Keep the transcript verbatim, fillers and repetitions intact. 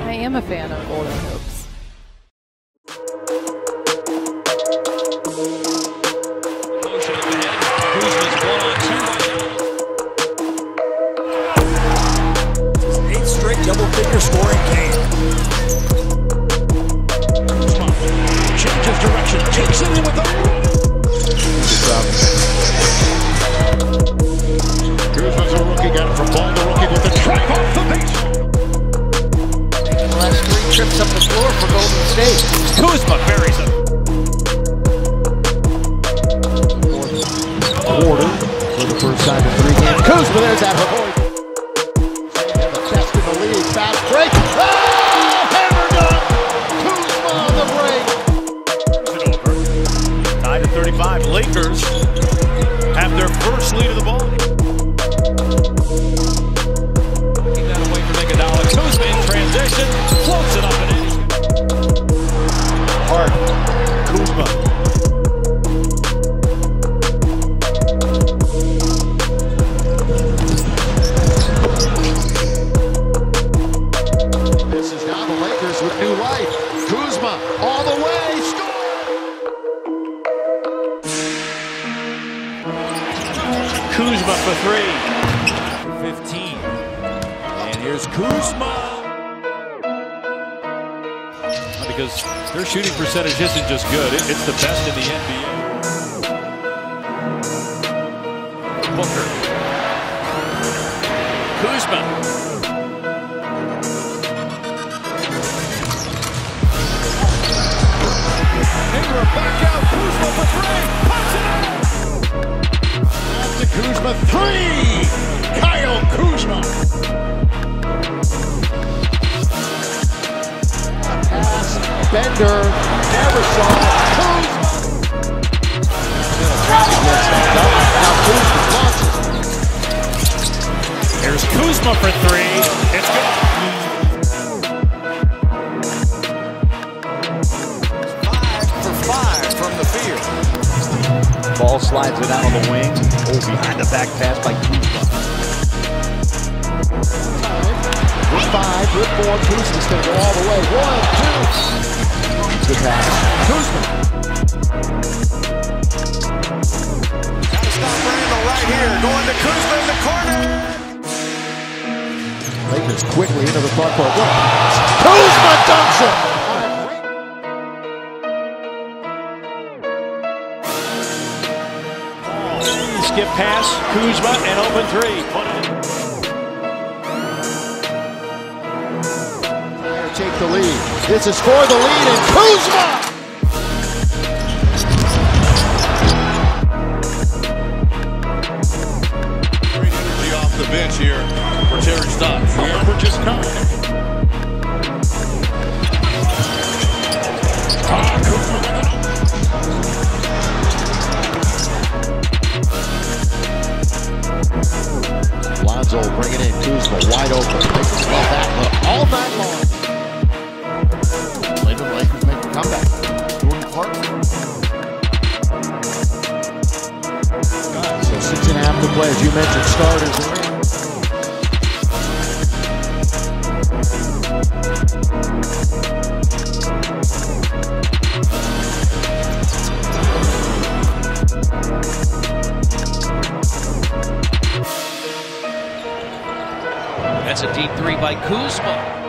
I am a fan of Golden Hoops. Motion at the head. Kuzma's one on two. Eighth straight double-figure scoring game. Kuzma changes direction, takes it in with the... Kuzma's a rookie, got it from ball to rookie with the drive off the base. The last three trips up the floor for Golden State. Kuzma buries it. Quarter for the first time in three games. Kuzma, there's that avoid. The best in the league. Fast break. Oh! Hammer done! Kuzma on the break. It over. Tied at thirty-five. Lakers have their first lead of the ball. Keep that away from Iguodala. Kuzma in transition. Floats it up and in. Hard. Kuzma. This is now the Lakers with new life. Kuzma all the way. Score! Kuzma for three. fifteen. And here's Kuzma. Because their shooting percentage isn't just good, it's the best in the N B A. Booker. Kuzma. Ingram back out. Kuzma for three. Pops it out. That's to Kuzma. Three! Kyle Kuzma. Pass. Bender. Never saw it. Kuzma. Now Kuzma launches. Here's Kuzma for three. It's good. Five for five from the field. Ball slides it out on the wing. Oh, behind the back pass by Kuzma. With five, with four, Kuzma's going to go all the way. One, two. Good pass. Kuzma. Gotta stop Randall right here. Going to Kuzma in the corner. Lakers quickly into the front court. Kuzma dunks it! Skip pass, Kuzma, and open three. Put it in. Take the lead. This is for the lead, and Kuzma! Great energy off the bench here for Terry Stotts. The average is nine. Ah, Kuzma with it. Lonzo bringing in Kuzma wide open. Lakers love that look all night long. Later, the Lakers make the comeback. Jordan Clark. So six and a half to play, as you mentioned, starters. That's a deep three by Kuzma.